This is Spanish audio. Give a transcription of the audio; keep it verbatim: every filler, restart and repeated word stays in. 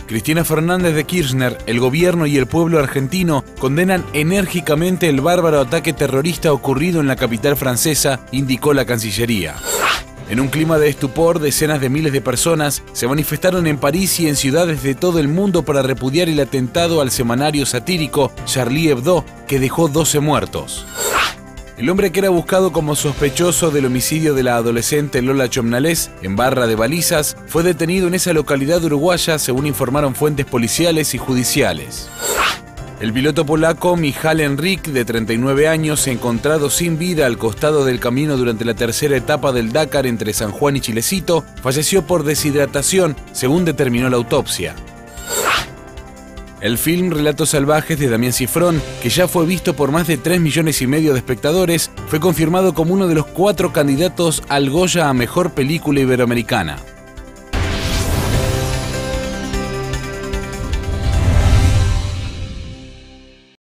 Cristina Fernández de Kirchner, el gobierno y el pueblo argentino condenan enérgicamente el bárbaro ataque terrorista ocurrido en la capital francesa, indicó la Cancillería. En un clima de estupor, decenas de miles de personas se manifestaron en París y en ciudades de todo el mundo para repudiar el atentado al semanario satírico Charlie Hebdo, que dejó doce muertos. El hombre que era buscado como sospechoso del homicidio de la adolescente Lola Chomnales en Barra de Balizas fue detenido en esa localidad uruguaya, según informaron fuentes policiales y judiciales. El piloto polaco Michał Enrik, de treinta y nueve años, encontrado sin vida al costado del camino durante la tercera etapa del Dakar entre San Juan y Chilecito, falleció por deshidratación, según determinó la autopsia. El film Relatos Salvajes de Damián Cifrón, que ya fue visto por más de tres millones y medio de espectadores, fue confirmado como uno de los cuatro candidatos al Goya a Mejor Película Iberoamericana.